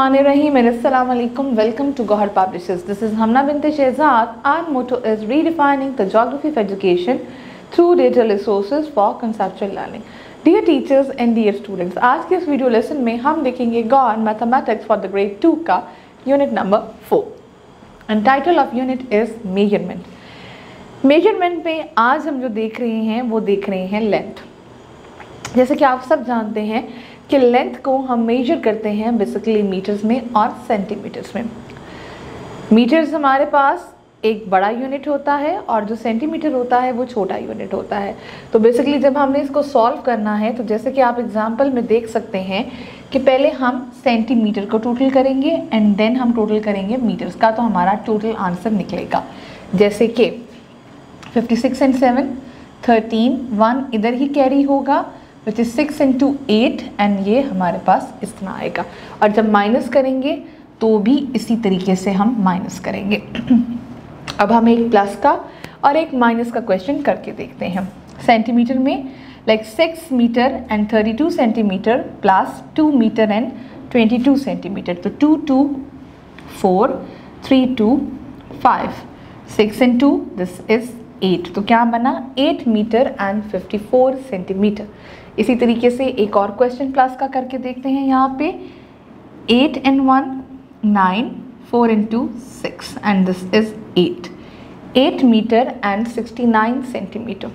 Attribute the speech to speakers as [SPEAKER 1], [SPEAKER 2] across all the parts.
[SPEAKER 1] Bismillahirrahmanirrahim and Assalamu alaikum. Welcome to Gohar Publishers. This is Hamna Binte Shehzad. Our motto is redefining the geography of education through data resources for conceptual learning. Dear teachers and dear students, आज के इस video lesson में हम देखेंगे gone mathematics for the grade 2 का unit number 4 and title of unit is measurement. Measurement में आज हम जो देख रहे हैं वो देख रहे हैं लेंथ। जैसे कि आप सब जानते हैं कि लेंथ को हम मेजर करते हैं बेसिकली मीटर्स में और सेंटीमीटर्स में। मीटर्स हमारे पास एक बड़ा यूनिट होता है और जो सेंटीमीटर होता है वो छोटा यूनिट होता है। तो बेसिकली जब हमने इसको सॉल्व करना है तो जैसे कि आप एग्जांपल में देख सकते हैं कि पहले हम सेंटीमीटर को टोटल करेंगे एंड देन हम टोटल करेंगे मीटर्स का, तो हमारा टोटल आंसर निकलेगा। जैसे कि 56 एंड 7 13, 1 इधर ही कैरी होगा विच इज 6 into 8 एंड ये हमारे पास इतना आएगा। और जब माइनस करेंगे तो भी इसी तरीके से हम माइनस करेंगे। अब हम एक प्लस का और एक माइनस का क्वेश्चन करके देखते हैं। सेंटीमीटर में like 6 metre and 32 centimetre plus 2 metre and 22 centimetre, तो 2 2 4 3 2 5 6 and 2 दिस इज 8, तो क्या बना 8 मीटर एंड 54 सेंटीमीटर। इसी तरीके से एक और क्वेश्चन प्लस का करके देखते हैं। यहाँ पे 8 and 1 9 4 and 2 6 and this is 8 metre and 69 centimetre.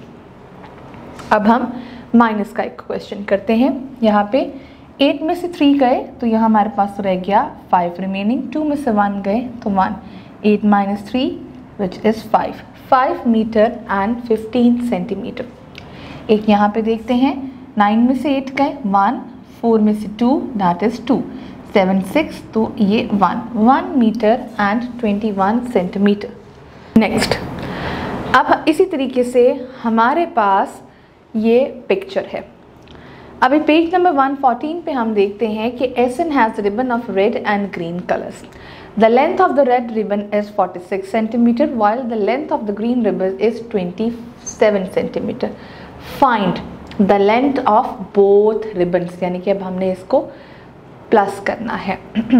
[SPEAKER 1] अब हम माइनस का एक क्वेश्चन करते हैं। यहाँ पे 8 में से 3 गए तो यहाँ हमारे पास रह गया 5 रिमेनिंग, 2 में से 1 गए तो 1, 8 minus 3 which is 5 metre and 15 centimetre. एक यहाँ पे देखते हैं 9 में से 8 गए 1, 4 में से 2 दैट इज 2, 7 6 तो ये 1 मीटर एंड 21 सेंटीमीटर। नेक्स्ट, अब इसी तरीके से हमारे पास ये पिक्चर है। अभी पेज नंबर 114 पे हम देखते हैं कि Ehsan has ribbon of red and green colours. The length of the red ribbon is 46 centimeter while the length of the green ribbon is 27 centimeter. Find the length of both ribbons, यानी कि अब हमने इसको प्लस करना है।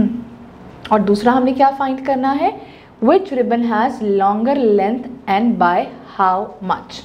[SPEAKER 1] और दूसरा हमने क्या फाइंड करना है, which ribbon has longer length and by how much।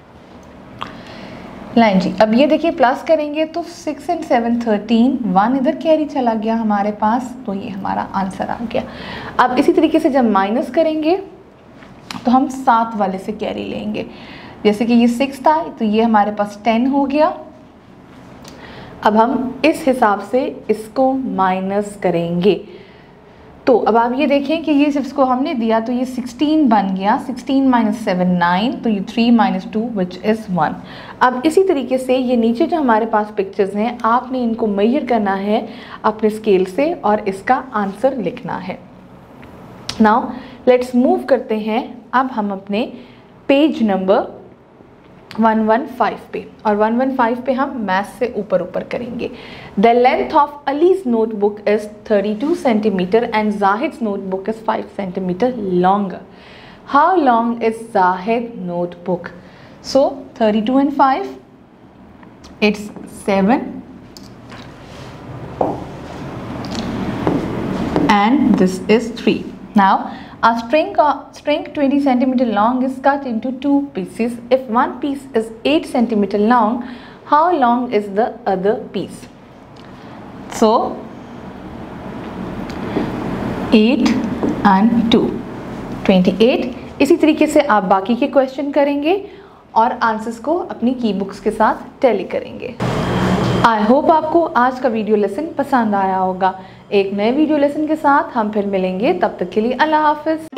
[SPEAKER 1] लाइन जी, अब ये देखिए प्लस करेंगे तो 6 and 7 13, 1 इधर कैरी चला गया हमारे पास, तो ये हमारा आंसर आ गया। अब इसी तरीके से जब माइनस करेंगे तो हम 7 वाले से कैरी लेंगे। जैसे कि ये 6 था तो ये हमारे पास 10 हो गया। अब हम इस हिसाब से इसको माइनस करेंगे। तो अब आप ये देखें कि ये इसको हमने दिया तो ये 16 बन गया, 16 minus 7 9, तो ये 3 minus 2 which is 1। अब इसी तरीके से ये नीचे जो हमारे पास पिक्चर्स हैं आपने इनको मेजर करना है अपने स्केल से और इसका आंसर लिखना है। नाउ लेट्स मूव करते हैं अब हम अपने पेज नंबर 115 पे, और 115 पे हम मैथ से ऊपर करेंगे। The length of Ali's notebook is 32 centimetre and Zahid notebook is 5 centimetre longer. How long is Zahid notebook? So 32 and 5 it's 7 and this is 3. Now a string 20 centimeter long is cut into 2 pieces. If one piece is 8 centimeter long, how long is the other piece? So 8 and 2 28। इसी तरीके से आप बाकी के question करेंगे और answers को अपनी की बुक्स के साथ टैली करेंगे। आई होप आपको आज का वीडियो लेसन पसंद आया होगा। एक नए वीडियो लेसन के साथ हम फिर मिलेंगे, तब तक के लिए अल्लाह हाफिज़।